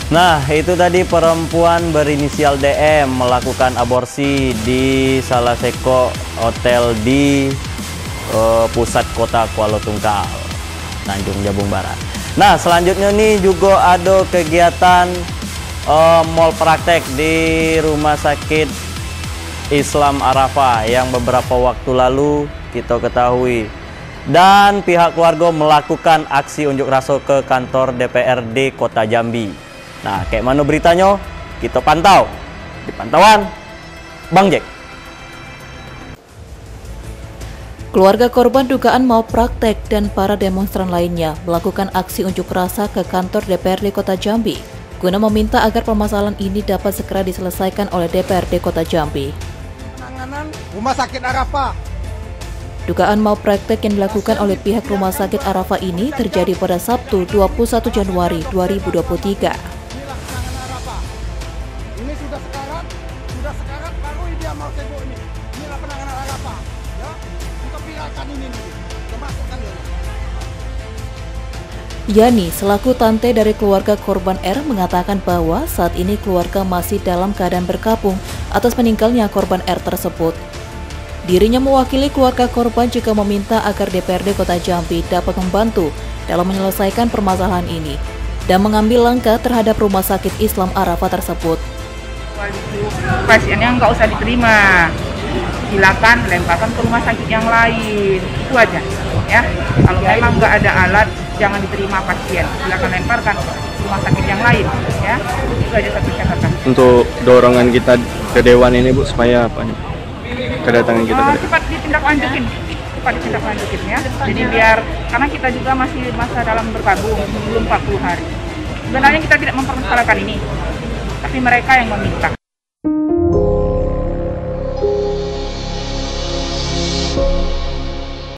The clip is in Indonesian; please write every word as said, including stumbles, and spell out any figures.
Nah, itu tadi perempuan berinisial D M melakukan aborsi di salah seko hotel di uh, pusat kota Kuala Tungkal, Tanjung Jabung Barat. Nah, selanjutnya nih juga ada kegiatan uh, mall praktek di Rumah Sakit Islam Arafah yang beberapa waktu lalu kita ketahui. Dan pihak keluarga melakukan aksi unjuk rasa ke kantor D P R D Kota Jambi. Nah, kayak mana beritanya? Kita pantau di pantauan Bang Jack. Keluarga korban dugaan mau praktek dan para demonstran lainnya melakukan aksi unjuk rasa ke kantor D P R D Kota Jambi guna meminta agar permasalahan ini dapat segera diselesaikan oleh D P R D Kota Jambi. Penanganan Rumah Sakit Arafah. Dugaan mau praktek yang dilakukan oleh pihak Rumah Sakit Arafah ini terjadi pada Sabtu dua puluh satu Januari dua ribu dua puluh tiga. Inilah penanganan Arafah. Ini sudah sekarat, sudah sekarat baru dia mau sibuk ini. Inilah penanganan Arafah. Ya, kita viralkan ini nanti. Kita masukkan dulu. Yani, selaku tante dari keluarga korban R, mengatakan bahwa saat ini keluarga masih dalam keadaan berkabung atas meninggalnya korban R tersebut. Dirinya mewakili keluarga korban juga meminta agar D P R D Kota Jambi dapat membantu dalam menyelesaikan permasalahan ini dan mengambil langkah terhadap Rumah Sakit Islam Arafah tersebut. Pasiennya nggak usah diterima, silakan lemparkan ke rumah sakit yang lain, itu aja ya. Kalau memang nggak ada alat, jangan diterima pasien, silakan lemparkan ke rumah sakit yang lain ya. Itu aja satu catatan. Untuk dorongan kita ke Dewan ini Bu, supaya apa nih? Kedatangan kita Oh, ke cepat ditindaklanjutin, cepat ditindaklanjutin ya. Jadi biar, karena kita juga masih masa dalam berkabung belum empat puluh hari. Sebenarnya kita tidak mempermasalahkan ini, tapi mereka yang meminta.